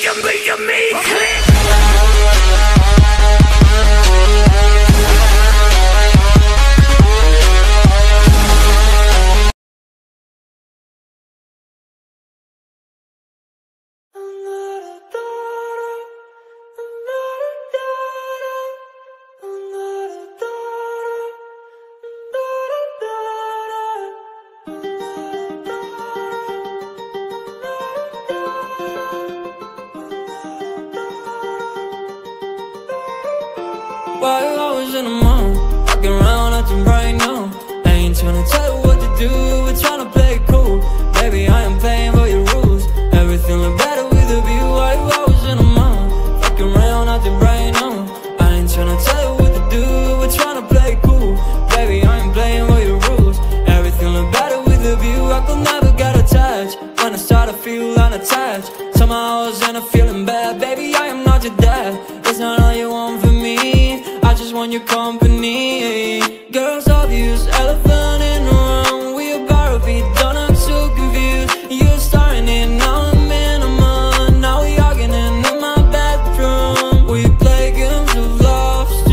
While I was in the mall, walking around acting right now. I ain't tryna tell you what to do, we're tryna play it cool. Baby, I am playing by your rules. Everything look better with a view. While I was in the mall, walking around acting right now. I ain't tryna tell you what to do, we're tryna play it cool. Baby, I am playing by your rules. Everything look better with a view. I could never get attached. When I start to feel unattached, somehow I was in a feeling bad. Baby, I am not your dad. It's not all you want from me, I just want your company. Girls obvious, elephant in the room. We about to be done, I'm so confused. You're starting it, now I'm in a month. Now we arguing in my bedroom. We play games of love to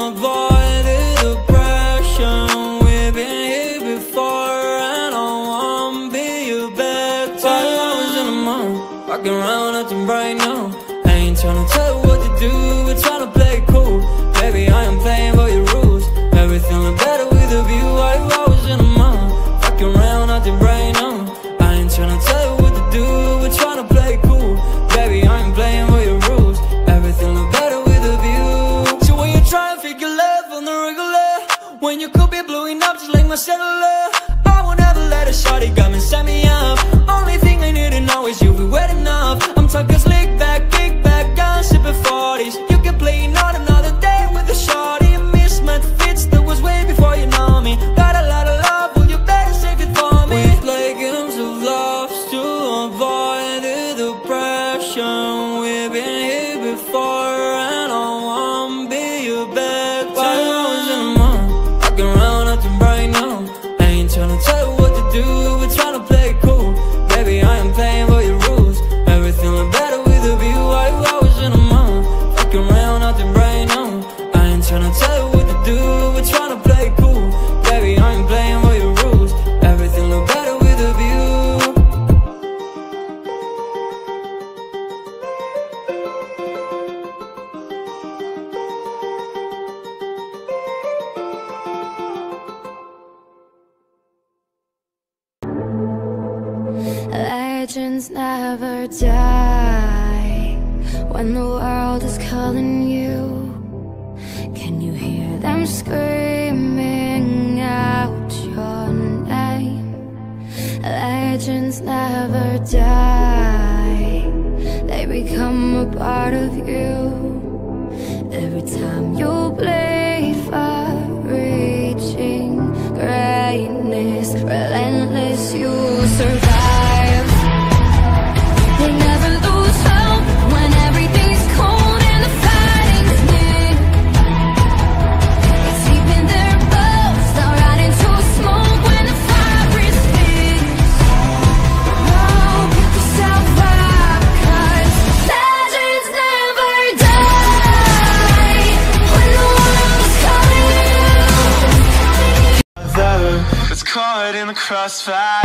avoid the depression. We've been here before and I won't be your bed. While I was in the mall, walking around acting right now. I ain't tryna tell you what to do, we're tryna play it cool. Baby, I am playing by your rules. Everything look better with a view. While I was in the mall, fucking around acting right now. I ain't tryna tell you what to do, we're tryna play it cool. Baby, I am playing by your rules. Everything look better with a view. So when you try and figure love on the regular, when you could be blowing up just like my cellular, I won't ever let a shawty come and set me up. Only thing I need to know is you'll be wet enough. I'm talking slick back, kick back, gun sipping 40s. You can play not another day with a shawty. A mismatch fits that was way before you know me. Got a lot of love, well you better save it for me. We play games of love to avoid the depression. We've been here before and I won't be your bed. While I was in the mall, walking around acting right now. I ain't tryna tell you what to do, we're tryna play it cool. Baby, I am playing by your rules. Everything look better with a view. While I was in the mall, walking around acting right now. I ain't tryna tell you what to do, we're tryna play it cool. Baby, I am playing by your rules. Everything look better with a view. Legends never die. When the world is calling you, can you hear them screaming out your name? Legends never die. They become a part of you. Every time you bleed for reaching greatness, relentless you survive. They never lose hope when everything's cold and the fighting's near. It's deep in their bones, they'll ride into smoke when the fire is fierce. Oh, pick yourself up, 'cause legends never die. When the world is calling you, that's caught in the crossfire.